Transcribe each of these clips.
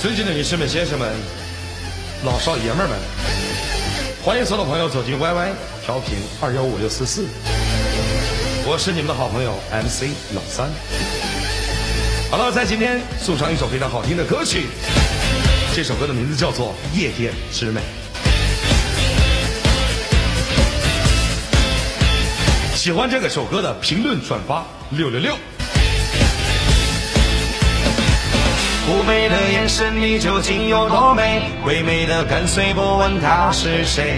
尊敬的女士们、先生们、老少爷们儿们，欢迎所有的朋友走进 YY 调频215644，我是你们的好朋友 MC 老三。好了，在今天送上一首非常好听的歌曲，这首歌的名字叫做《夜店之美》。喜欢这个首歌的评论转发666。 妩媚的眼神，你究竟有多美？唯美的跟随，不问他是谁。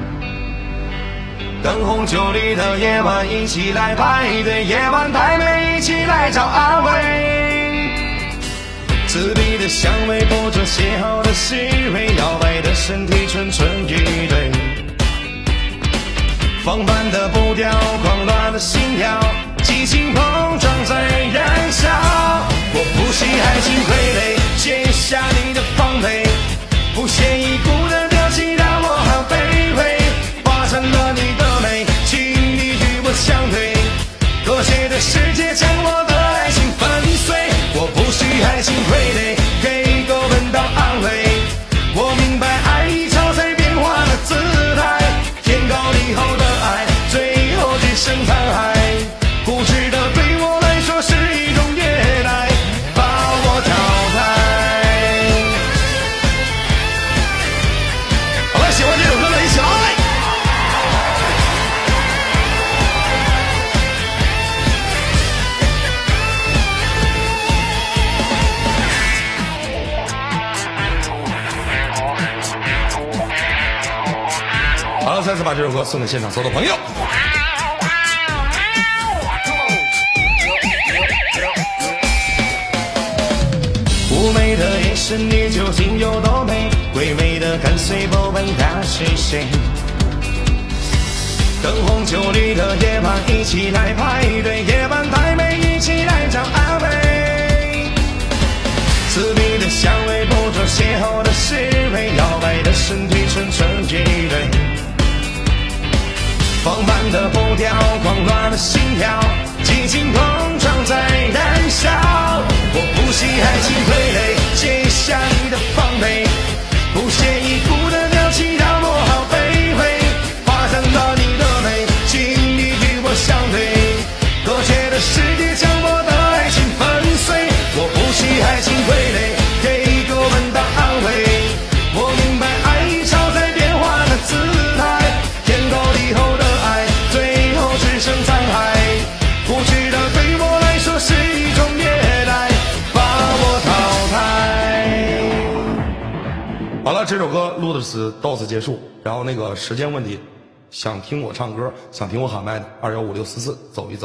灯红酒绿的夜晚，一起来派对。夜晚太美，一起来找安慰。刺鼻的香味，捕捉邂逅的细微，摇摆的身体，蠢蠢欲对。放慢的步调，狂乱的心跳，激情碰撞在燃烧。我不惜爱情傀儡，卸下你的防备，不屑一顾的丢弃让我好卑微。化成了你的美，请你与我相对。和谐的世界将我的爱情粉碎。我不惜爱情傀儡，给狗吻到安慰。我明白爱已超载变化的姿态，天高地厚的爱，最后只剩残骸。固执的对我来说是一种虐待，把我淘汰。好了，喜欢这首歌的一起来。 好了，再次把这首歌送给现场所有的朋友。 妩媚的眼神，你究竟有多美？唯美的跟随，不问他是谁。灯红酒绿的夜晚，一起来派对。夜晚太美，一起来找安慰。刺鼻的香味，捕捉邂逅的细微，摇摆的身体，蠢蠢欲对。放慢的步调，狂乱的心跳，激情碰撞在燃烧。我不惜爱情傀儡，卸下你的防备，不屑一顾的丢弃让我好卑微。化成了你的美，请你与我相对。和谐的世界将我的爱情粉碎。我不惜爱情傀儡，给狗吻到安慰。我明白爱已超载变化的姿态，天高地厚的爱，最后只剩残骸。固执的对我来说是一种虐待，把我淘汰。 好了，这首歌录的是到此结束。然后那个时间问题，想听我唱歌，想听我喊麦的，215644走一走。